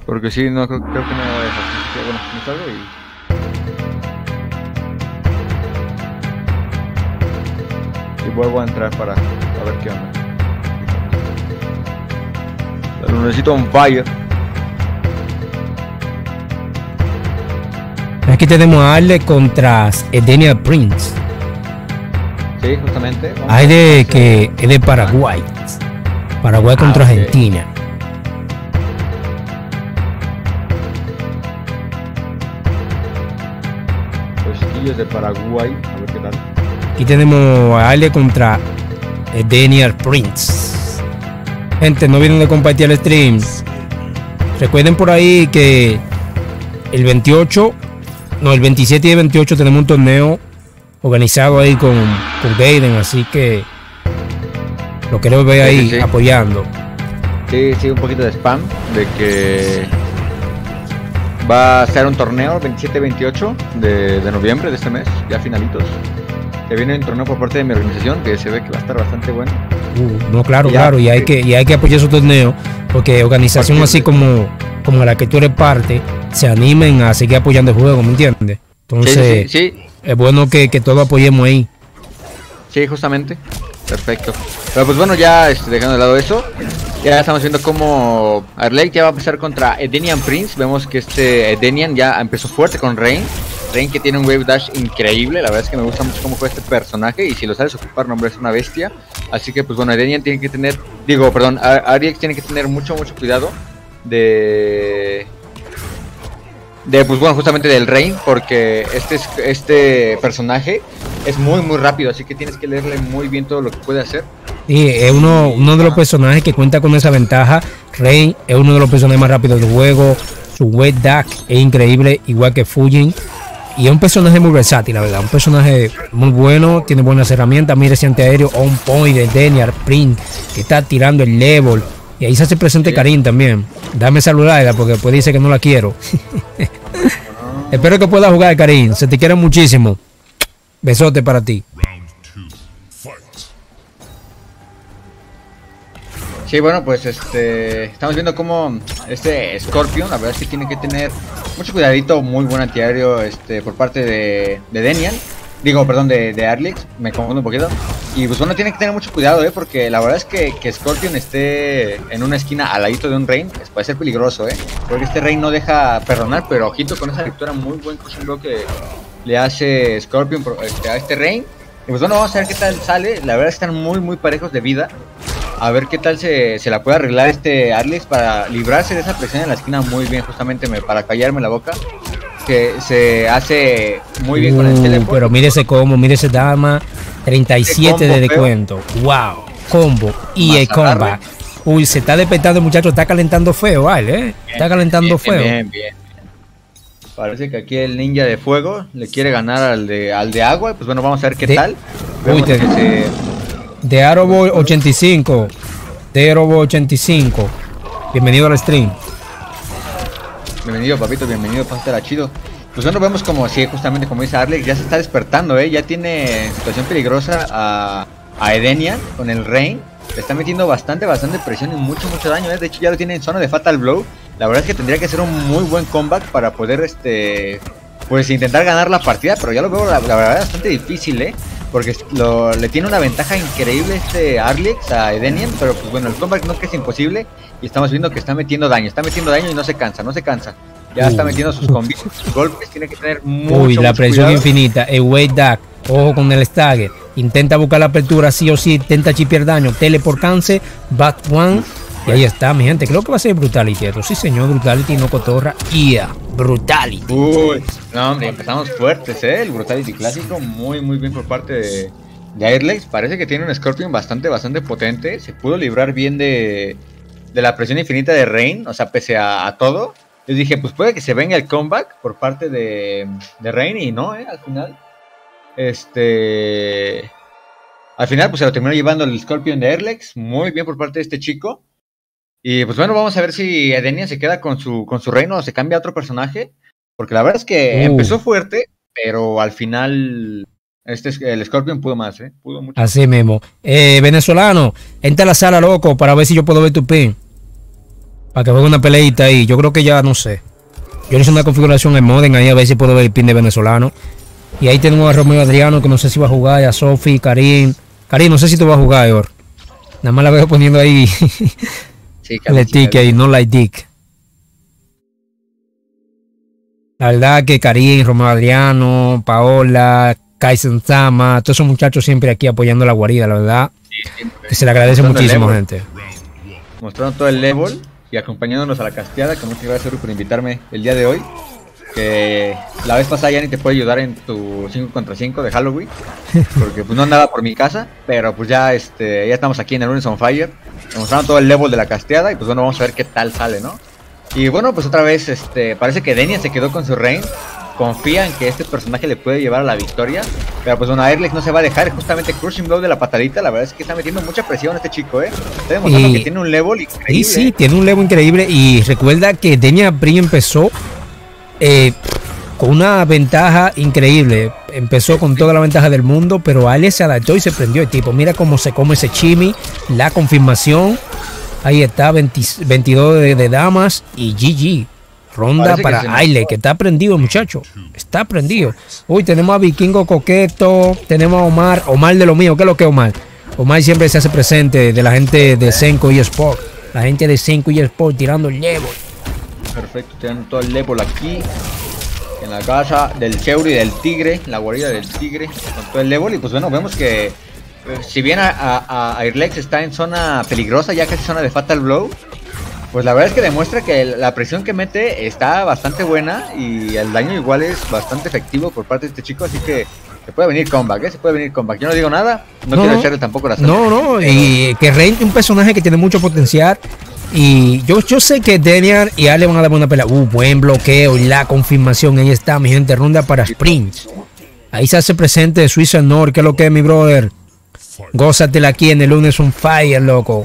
Porque sí, no creo que no me va a dejar. Así que bueno, me salgo y vuelvo a entrar para ver qué onda. Lo necesito on fire. Aquí tenemos a Arle contra Edenia Prince. Sí, justamente. Arle que es de Paraguay. Paraguay contra Argentina. Los chiquillos de Paraguay. A ver qué tal. Aquí tenemos a Arle contra Edenia Prince. Gente, no vienen de compartir el stream. Recuerden por ahí que el 28, no, el 27 y el 28 tenemos un torneo organizado ahí con Gaiden, así que lo queremos ver ahí apoyando. Sí, un poquito de spam de que va a ser un torneo 27-28 de noviembre de este mes, ya finalitos. Que viene un torneo por parte de mi organización que se ve que va a estar bastante bueno. No, claro, y hay que apoyar esos torneos porque organización así como la que tú eres parte se animen a seguir apoyando el juego, ¿me entiendes? Entonces sí. Es bueno que todos apoyemos ahí. Sí, justamente. Perfecto. Pero pues bueno, ya dejando de lado eso, ya estamos viendo cómo Arlec ya va a empezar contra Edenian Prince. Vemos que Edenian ya empezó fuerte con Rain que tiene un wave dash increíble. La verdad es que me gusta mucho cómo juega este personaje y si lo sabes ocupar, no, hombre, es una bestia. Así que pues bueno, Edenian tiene que tener, Arlec tiene que tener mucho cuidado pues bueno, justamente del Rain, porque este personaje es muy rápido, así que tienes que leerle muy bien todo lo que puede hacer. Sí, es uno de los personajes que cuenta con esa ventaja. Rain es uno de los personajes más rápidos del juego. Su wave dash es increíble, igual que Fujin. Y es un personaje muy versátil, la verdad. Un personaje muy bueno, tiene buenas herramientas. Mira ese antiaéreo on point de Edenia Prince, que está tirando el level. Y ahí se hace presente Karim también. Dame saludarla porque después dice que no la quiero. Espero que pueda jugar, Karim. Se te quiere muchísimo. Besote para ti. Sí, bueno, pues estamos viendo cómo Scorpion, la verdad es que tiene que tener mucho cuidadito, muy buen antiaéreo por parte de Denian. Digo, perdón, de Arlix, me confundo un poquito. Y pues bueno, tiene que tener mucho cuidado, porque la verdad es que Scorpion esté en una esquina al ladito de un Rain, pues puede ser peligroso, porque este Rain no deja perdonar, pero ojito con esa lectura, muy buen cushion block que le hace Scorpion a este Rain. Y pues bueno, vamos a ver qué tal sale. La verdad están muy parejos de vida. A ver qué tal se la puede arreglar Arlix para librarse de esa presión en la esquina muy bien, justamente para callarme la boca. Que se hace muy bien con el teleport. Pero mire ese dama, 37 de descuento. Wow, combo y el combat. Uy, se está despertando, muchacho, está calentando feo, ¿vale? Está calentando feo. Bien. Parece que aquí el ninja de fuego le quiere ganar al de agua. Pues bueno, vamos a ver qué tal. De Aroboy 85. De Aroboy 85. Bienvenido al stream. Bienvenido, papito, bienvenido, pásatela chido. Pues bueno, vemos como si justamente como dice Arlec, ya se está despertando, ya tiene en situación peligrosa a Edenian con el Rain. Le está metiendo bastante presión y mucho daño, De hecho ya lo tiene en zona de Fatal Blow. La verdad es que tendría que ser un muy buen comeback para poder pues intentar ganar la partida, pero ya lo veo la verdad bastante difícil, porque le tiene una ventaja increíble Arlix a Edenian, pero pues bueno, el comeback no que es imposible. Y estamos viendo que está metiendo daño y no se cansa. Ya está metiendo sus combos, sus golpes, tiene que tener mucho la presión cuidado. infinita, el weight dash, ojo con el stagger, intenta buscar la apertura sí o sí, intenta chipear daño, teleport cancel, back one, y ahí está, mi gente, creo que va a ser Brutality esto, sí señor, Brutality, no cotorra, Brutality. Uy, no hombre, empezamos fuertes, el Brutality clásico, muy bien por parte de Airlex. Parece que tiene un Scorpion bastante potente, se pudo librar bien de la presión infinita de Rain, o sea, pese a todo. Yo dije, pues puede que se venga el comeback por parte de Rain y no, al final. Al final pues se lo terminó llevando el Scorpion de Airlex, muy bien por parte de este chico. Y pues bueno, vamos a ver si Edenian se queda con su reino o se cambia a otro personaje. Porque la verdad es que empezó fuerte, pero al final el Scorpion pudo más, pudo mucho. Así mismo. Venezolano, entra a la sala, loco, para ver si yo puedo ver tu pin. para que juegue una peleita ahí. Yo creo que ya, no sé. Yo le hice una configuración en modem ahí a ver si puedo ver el pin de venezolano. Y ahí tenemos a Romeo Adriano, que no sé si va a jugar, y a Sofi, Karim. Karim, no sé si tú vas a jugar, Eor. Nada más la veo poniendo ahí Sí, el ticket y no like dick. La verdad que Karim, Romeo Adriano, Paola, Kaisen Sama, todos esos muchachos siempre aquí apoyando la guarida, la verdad. Que se le agradece muchísimo, gente. Mostraron todo el level y acompañándonos a la casteada, que muchas gracias por invitarme el día de hoy. Que la vez pasada ya ni te puede ayudar en tu 5 contra 5 de Halloween, porque pues no andaba por mi casa, pero pues ya ya estamos aquí en el Lunes on Fire. Nos mostraron todo el level de la casteada y pues bueno, vamos a ver qué tal sale, ¿no? Y bueno, pues otra vez parece que Denia se quedó con su reign. Confía en que este personaje le puede llevar a la victoria, pero pues bueno, Airlex no se va a dejar. Justamente Crushing Blow de la patadita, la verdad es que está metiendo mucha presión este chico, Está demostrando que tiene un level increíble. Sí, tiene un level increíble. Y recuerda que Denia Brin empezó con una ventaja increíble. Empezó con toda la ventaja del mundo, pero Alex se adaptó y se prendió el tipo. Mira cómo se come ese chimi, la confirmación. Ahí está, 22 de damas y GG. Ronda para Aile, que está prendido, muchacho. Está prendido. Uy, tenemos a Vikingo Coqueto. Tenemos a Omar. Omar de lo mío. ¿Qué es lo que es Omar? Omar siempre se hace presente de la gente de Senko y Sport. La gente de Senko y Sport tirando el level. Perfecto, tirando todo el level aquí. En la casa del Cheuri, del Tigre. La guarida del Tigre. Con todo el level. Y pues bueno, vemos que si bien Airlex está en zona peligrosa, ya casi zona de Fatal Blow, pues la verdad es que demuestra que la presión que mete está bastante buena y el daño igual es bastante efectivo por parte de este chico, así que se puede venir comeback, se puede venir comeback. Yo no digo nada, no quiero echarle tampoco la sangre. No, y que Rain es un personaje que tiene mucho potencial y yo sé que Denian y Ale van a dar buena pelea. Buen bloqueo y la confirmación, ahí está, mi gente, ronda para Sprints. Ahí se hace presente Suiza Nord, que es lo que es, mi brother. Gózatela aquí en el Lunes on Fire, loco.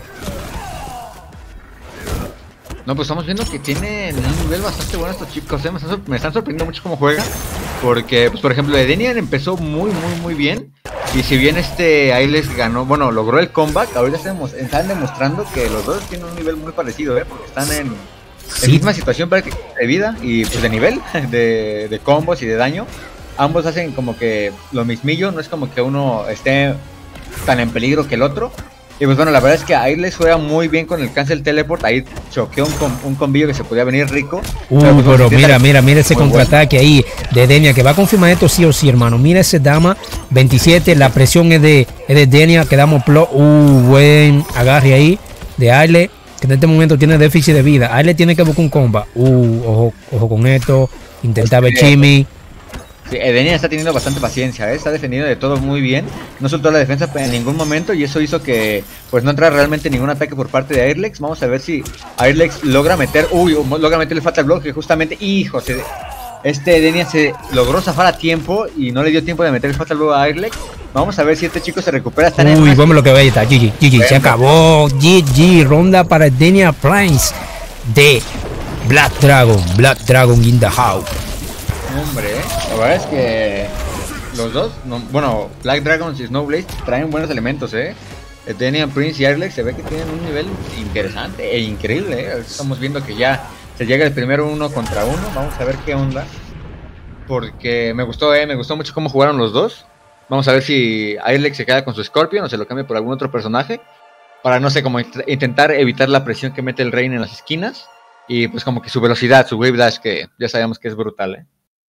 No, pues estamos viendo que tienen un nivel bastante bueno estos chicos, me están sorprendiendo mucho cómo juegan. Porque, pues por ejemplo, Denian empezó muy bien. Y si bien ahí les ganó, bueno, logró el comeback, ahorita están demostrando que los dos tienen un nivel muy parecido, porque están en misma situación prácticamente de vida y pues de nivel, de combos y de daño. Ambos hacen como que lo mismillo, no es como que uno esté tan en peligro que el otro. Y pues bueno, la verdad es que ahí les juega muy bien con el cancel teleport. Ahí choqueó un combillo que se podía venir rico. Pero mira ese contraataque ahí de Denia, que va a confirmar esto sí o sí, hermano. Mira ese dama 27, la presión es de Denia, que damos buen agarre ahí de Aile, que en este momento tiene déficit de vida. Aile tiene que buscar un comba. Ojo con esto, intenta ver Chimi. Sí, Denia está teniendo bastante paciencia, está defendiendo de todo muy bien, no soltó la defensa en ningún momento y eso hizo que pues no entrara realmente ningún ataque por parte de Airlex. Vamos a ver si Airlex logra meter, el Fatal Block, que justamente, Denia se logró zafar a tiempo y no le dio tiempo de meter el Fatal Block a Airlex. Vamos a ver si este chico se recupera. Vamos lo que ve, ahí está, GG, se acabó, GG, ronda para Denia Prince de Black Dragon in the house. Hombre, la verdad es que los dos, Black Dragons y Snowblade traen buenos elementos, Denian Prince y Airlex se ve que tienen un nivel interesante e increíble, Estamos viendo que ya se llega el primero 1 contra 1, vamos a ver qué onda, porque me gustó mucho cómo jugaron los dos. Vamos a ver si Airlex se queda con su Scorpion o se lo cambia por algún otro personaje, para no sé, como intentar evitar la presión que mete el Rain en las esquinas, y pues como que su velocidad, su Wave Dash, que ya sabemos que es brutal,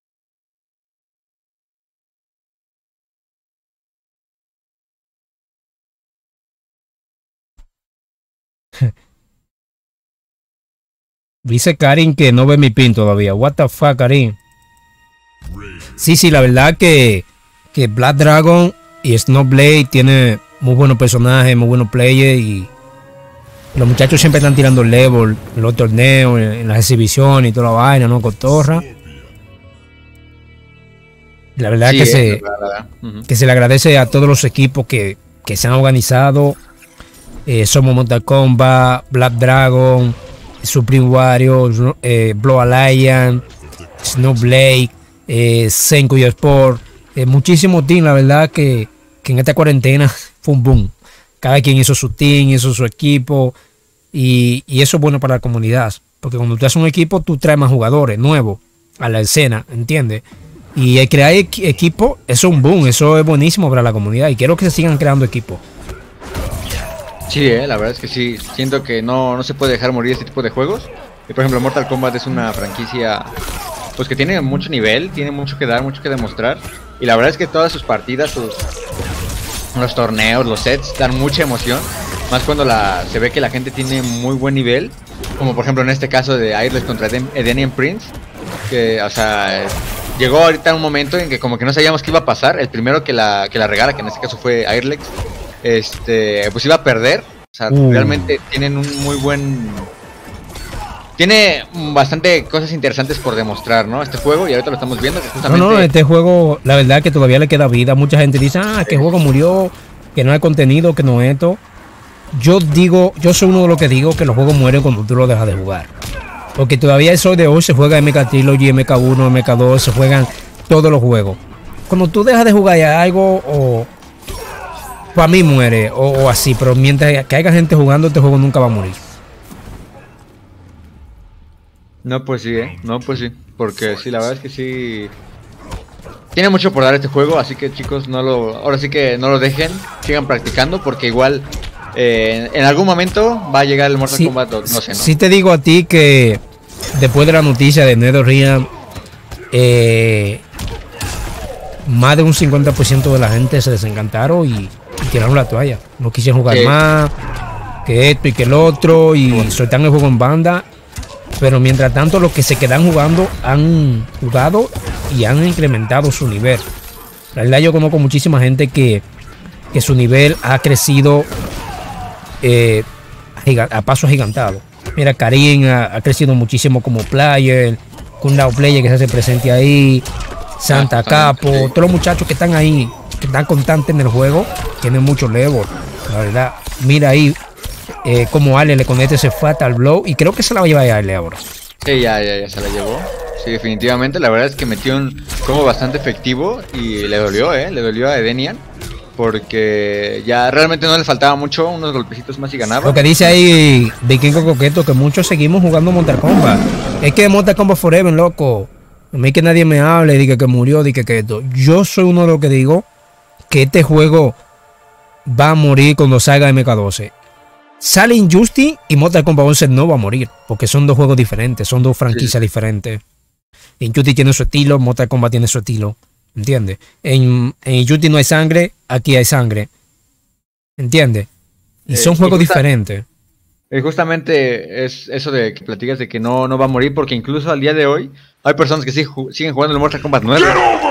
Dice Karin que no ve mi pin todavía. What the fuck, Karin. Sí, la verdad que Black Dragon y Snowblade tiene muy buenos personajes, muy buenos players y los muchachos siempre están tirando el level en los torneos, en las exhibiciones y toda la vaina, ¿no? Cotorra. La verdad sí, que se le agradece a todos los equipos que se han organizado. Somos Mortal Kombat, Black Dragon, Supreme Warriors, Blow Alliance, Snowblade, Senko y Sport. Muchísimo team, la verdad que en esta cuarentena fue un boom. Cada quien hizo su team, hizo su equipo y eso es bueno para la comunidad. Porque cuando tú haces un equipo, tú traes más jugadores nuevos a la escena, ¿entiendes? Y el crear equipo, eso es un boom, eso es buenísimo para la comunidad. Y quiero que se sigan creando equipos. Sí, la verdad es que sí. Siento que no se puede dejar morir este tipo de juegos. Y por ejemplo, Mortal Kombat es una franquicia pues que tiene mucho nivel, tiene mucho que dar, mucho que demostrar. Y la verdad es que todas sus partidas, los torneos, los sets, dan mucha emoción. Más cuando se ve que la gente tiene muy buen nivel. Como por ejemplo en este caso de Airlex contra Edenian Prince. Que, o sea, llegó ahorita un momento en que como que no sabíamos qué iba a pasar. El primero que la regara, que en este caso fue Airlex, pues iba a perder. O sea, realmente tienen un muy buen... Tiene bastante cosas interesantes por demostrar, ¿no? Este juego, y ahorita lo estamos viendo. Que justamente... No, este juego, la verdad que todavía le queda vida. Mucha gente dice, que el juego murió, que no hay contenido, que no es esto. Yo soy uno de los que digo que los juegos mueren cuando tú los dejas de jugar. Porque todavía eso de hoy se juega MK Trilogy, MK1, MK2, se juegan todos los juegos. Cuando tú dejas de jugar algo, o para mí muere, o así, pero mientras que haya gente jugando, este juego nunca va a morir. No, pues sí, no, pues sí, porque sí, la verdad es que sí. Tiene mucho por dar este juego, así que chicos, ahora sí que no lo dejen, sigan practicando, porque igual en algún momento va a llegar el Mortal Kombat 2, no sé, ¿no? Sí te digo a ti que después de la noticia de NetherRealm, más de un 50% de la gente se desencantaron y tiraron la toalla. No quisieron jugar más, que esto y que el otro, y soltan el juego en banda. Pero mientras tanto, los que se quedan jugando han jugado y han incrementado su nivel. La verdad, yo conozco muchísima gente que su nivel ha crecido a paso agigantado. Mira, Karim ha crecido muchísimo como player, Kundao Player que se hace presente ahí, Santa Capo, todos los muchachos que están ahí, que están constantes en el juego, tienen mucho level. La verdad, mira ahí. Como Ale le conecta ese Fatal Blow y creo que se la va a llevar a Ale ahora. Sí, ya se la llevó. Sí, definitivamente. La verdad es que metió un combo bastante efectivo y le dolió a Edenian. Porque ya realmente no le faltaba mucho, unos golpecitos más y ganaba. Lo que dice ahí Vikingo Coqueto, que muchos seguimos jugando Mortal Kombat. Es que Mortal Kombat Forever, loco. A mí que nadie me hable, diga que murió, diga que esto. Yo soy uno de los que digo que este juego va a morir cuando salga MK12. Sale Injustice y Mortal Kombat 11 no va a morir, porque son dos juegos diferentes, son dos franquicias diferentes. Injustice tiene su estilo, Mortal Kombat tiene su estilo, ¿entiendes? En Injustice no hay sangre, aquí hay sangre, ¿entiendes? Y son juegos diferentes. Justamente es eso de que platicas de que no va a morir, porque incluso al día de hoy hay personas que siguen jugando el Mortal Kombat 9.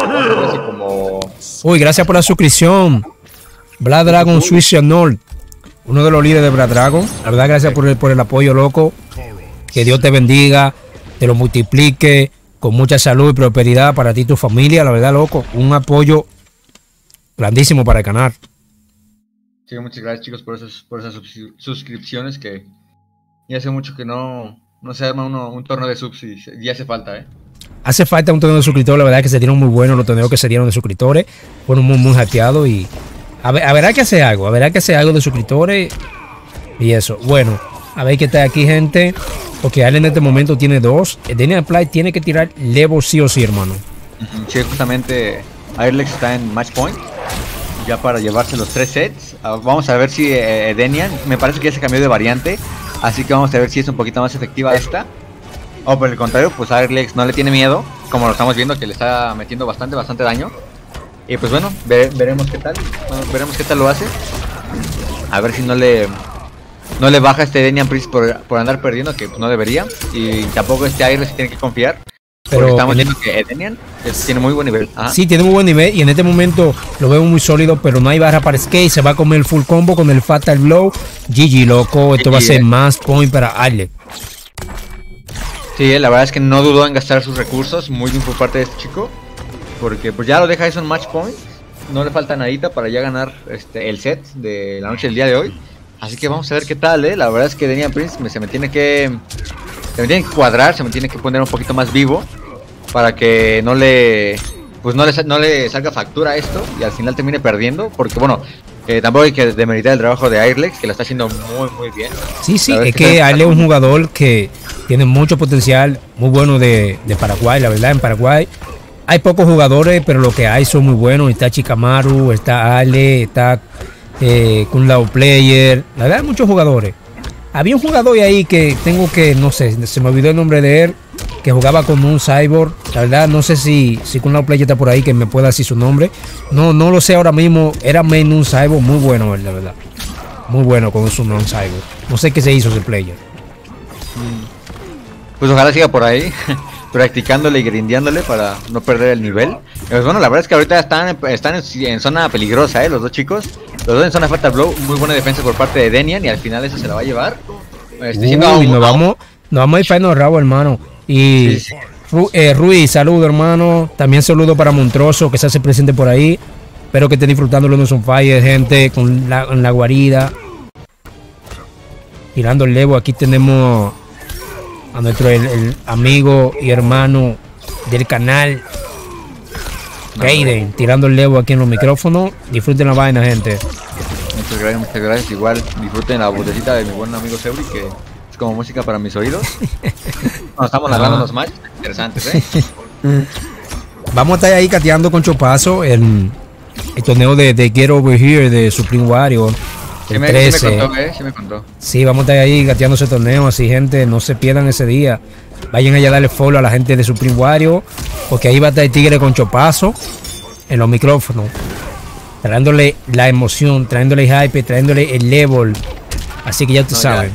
Uy, gracias por la suscripción, Blood Dragon Swiss North. Uno de los líderes de Blood Dragon. La verdad, gracias por el apoyo, loco. Que Dios te bendiga, te lo multiplique con mucha salud y prosperidad para ti y tu familia. La verdad, loco, un apoyo grandísimo para el canal. Sí, muchas gracias, chicos, por esas suscripciones, que ya hace mucho que no se arma un torneo de subs y hace falta, Hace falta un torneo de suscriptores. La verdad que se dieron muy buenos los torneos que se dieron de suscriptores. Fueron muy hackeados y... Habrá que hacer algo de suscriptores y eso. Bueno, a ver qué está aquí, gente. Porque Ale en este momento tiene 2. Daniel Play tiene que tirar level sí o sí, hermano. Sí, justamente Airlex está en match point, ya para llevarse los 3 sets. Vamos a ver si Denian, me parece que ya se cambió de variante, así que vamos a ver si es un poquito más efectiva esta. O por el contrario, pues Airlex no le tiene miedo, como lo estamos viendo, que le está metiendo bastante daño. Y pues bueno, veremos qué tal. Veremos qué tal lo hace. A ver si no le baja este Denian Prince por andar perdiendo, que pues no debería. Y tampoco este Airlex se tiene que confiar. Pero estamos viendo que Denian tiene muy buen nivel. Ajá. Sí, tiene muy buen nivel y en este momento lo veo muy sólido, pero no hay barra para skate. Se va a comer el full combo con el Fatal Blow. GG, loco. Esto va a ser más point para Airlex. Sí, la verdad es que no dudó en gastar sus recursos. Muy bien por parte de este chico. Porque pues ya lo deja eso en match point. No le falta nadita para ya ganar el set de la noche del día de hoy. Así que vamos a ver qué tal, La verdad es que Denian Prince se me tiene que cuadrar, se me tiene que poner un poquito más vivo para que no le salga factura a esto y al final termine perdiendo. Porque bueno, tampoco hay que demeritar el trabajo de Airlex, que lo está haciendo muy bien. Sí, es que Airlex es un jugador que Tiene mucho potencial, muy bueno de Paraguay, la verdad. En Paraguay hay pocos jugadores, pero lo que hay son muy buenos. Está Chikamaru, está Ale, está Kun Lao Player. La verdad hay muchos jugadores. Había un jugador ahí que tengo que, no sé, se me olvidó el nombre de él, que jugaba con un cyborg. La verdad no sé si Kun Lao Player está por ahí, que me pueda decir su nombre. No lo sé ahora mismo. Era main un cyborg muy bueno, la verdad. Muy bueno con su non-cyborg. No sé qué se hizo ese player. Pues ojalá siga por ahí, practicándole y grindeándole para no perder el nivel. Pues bueno, la verdad es que ahorita están en zona peligrosa, los dos chicos. Los dos en zona Fatal Blow, muy buena defensa por parte de Denian y al final eso se la va a llevar. Nos vamos a ir final rabo, hermano. Y sí. Ruiz, saludo, hermano. También saludo para Montroso, que se hace presente por ahí. Espero que estén disfrutando los on fire, gente, con la guarida. Tirando el levo, aquí tenemos a nuestro el amigo y hermano del canal, Raiden, tirando el levo aquí en los micrófonos. Disfruten la vaina, gente. Muchas gracias. Igual disfruten la botecita de mi buen amigo Seuri, que es como música para mis oídos. Nos estamos narrando unos matches interesantes, Vamos a estar ahí cateando con Chopazo el torneo de Get Over Here de Supreme Warrior. Sí me contó. Sí, vamos a estar ahí gateando ese torneo, así gente, no se pierdan ese día. Vayan allá a darle follow a la gente de Supreme Warrior, porque ahí va a estar el tigre con Chopazo en los micrófonos, trayéndole la emoción, trayéndole el hype, trayéndole el level. Así que ya tú sabes.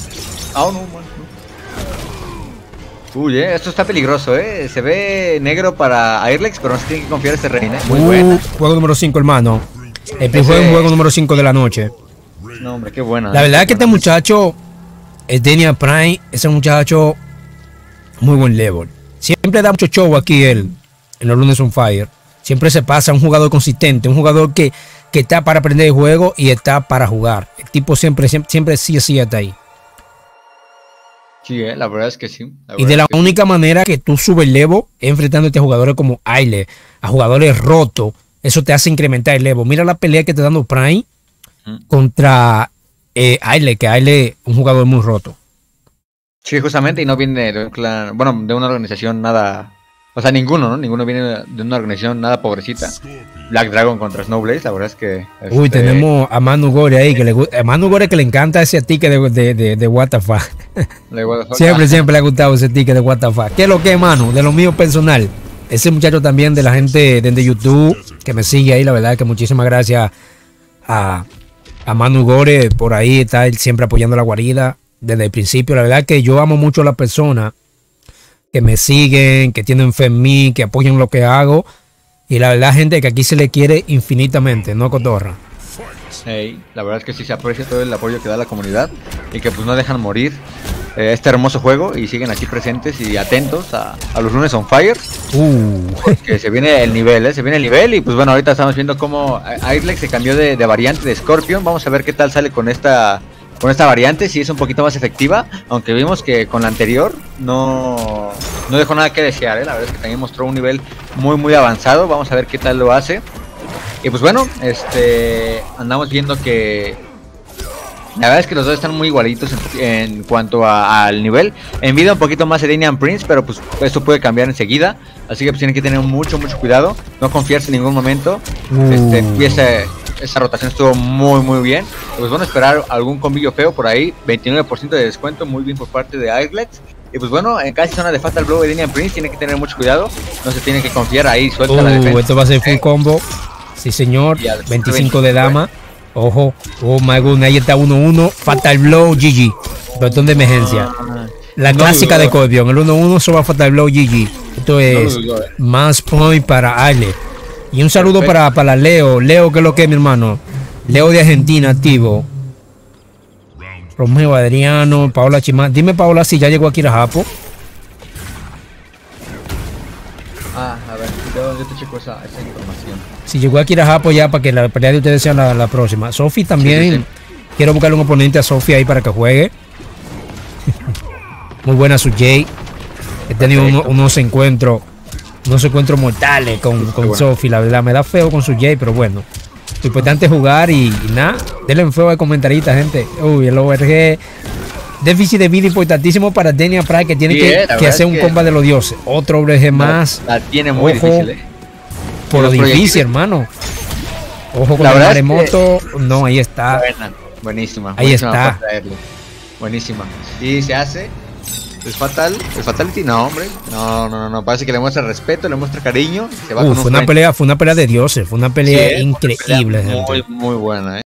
Uy, esto está peligroso, Se ve negro para Airlex, pero no se tiene que confiar este reina. Muy bueno. Juego número 5, hermano. El juego número 5 de la noche. No, hombre, qué buena. La verdad es que este muchacho, Denian Prime, ese muchacho, muy buen level. Siempre da mucho show aquí él, en los lunes on fire. Siempre se pasa un jugador consistente, un jugador que está para aprender el juego y está para jugar. El tipo siempre sí está ahí. Sí, la verdad es que sí. Y de la única manera que tú subes el level es enfrentándote a jugadores como Aile, a jugadores rotos. Eso te hace incrementar el level. Mira la pelea que está dando Prime contra Aile, que Aile es un jugador muy roto. Sí, justamente, y no viene de un clan, bueno, de una organización nada, o sea, ninguno viene de una organización nada pobrecita. Black Dragon contra Snowblaze, la verdad es que uy, tenemos a Manu Gore ahí, a Manu Gore que le encanta ese ticket de WTF. Siempre le ha gustado ese ticket de WTF. ¿Qué es lo que es, Manu? De lo mío personal. Ese muchacho también de la gente de YouTube que me sigue ahí, la verdad es que muchísimas gracias a Manu Gore, por ahí está él siempre apoyando la guarida desde el principio. La verdad es que yo amo mucho a las personas que me siguen, que tienen fe en mí, que apoyan lo que hago. Y la verdad, gente, que aquí se le quiere infinitamente, no cotorra. Hey, la verdad es que sí se aprecia todo el apoyo que da la comunidad y que pues no dejan morir este hermoso juego y siguen aquí presentes y atentos a los lunes on fire. Que se viene el nivel, se viene el nivel y pues bueno, ahorita estamos viendo cómo Airlex se cambió de variante de Scorpion. Vamos a ver qué tal sale con esta variante, si es un poquito más efectiva, aunque vimos que con la anterior no dejó nada que desear, la verdad es que también mostró un nivel muy avanzado. Vamos a ver qué tal lo hace. Y pues bueno, andamos viendo que la verdad es que los dos están muy igualitos en cuanto al nivel. Envidia un poquito más a Denian Prince, pero pues esto puede cambiar enseguida, así que pues tienen que tener mucho cuidado, no confiarse en ningún momento. Y esa rotación estuvo muy bien. Pues bueno, esperar algún combillo feo por ahí. 29% de descuento, muy bien por parte de Airlex. Y pues bueno, en casi zona de Fatal Blow de Denian Prince tiene que tener mucho cuidado, no se tiene que confiar ahí, suelta la defensa. Esto va a ser full combo. Sí, señor. 25 de dama. Ojo. Oh my god, ahí está 1-1. Fatal Blow, GG. Botón de emergencia. La clásica de Scorpion. El 1-1 sobre Fatal Blow, GG. Esto es más point para Ale. Y un saludo para Leo. Leo, ¿qué es lo que es, mi hermano? Leo de Argentina, activo. Romeo Adriano, Paola Chimán. Dime, Paola, si ya llegó aquí a Japo. A ver, yo te checo esa información. Si llegó aquí a Japo ya para que la pelea de ustedes sea la próxima. Sofi también. Sí. Quiero buscarle un oponente a Sofi ahí para que juegue. Muy buena su Jay. He tenido unos encuentros mortales con Sofi. La verdad, me da feo con su Jay, pero bueno. Lo importante es jugar y nada. Denle en feo al comentarista, gente. Uy, el ORG Déficit de vida importantísimo para Denial Pride, que tiene que hacer un combat de los dioses. Otro breje más. La tiene muy difícil, Por lo difícil, hermano. Ojo con el maremoto. No, ahí está. Buenísima. Ahí está. Buenísima. Y se hace. Es fatal. El fatality, no, hombre. No. Parece que le muestra respeto, le muestra cariño. Se va con fue una pelea de dioses. Fue una pelea increíble. Muy buena,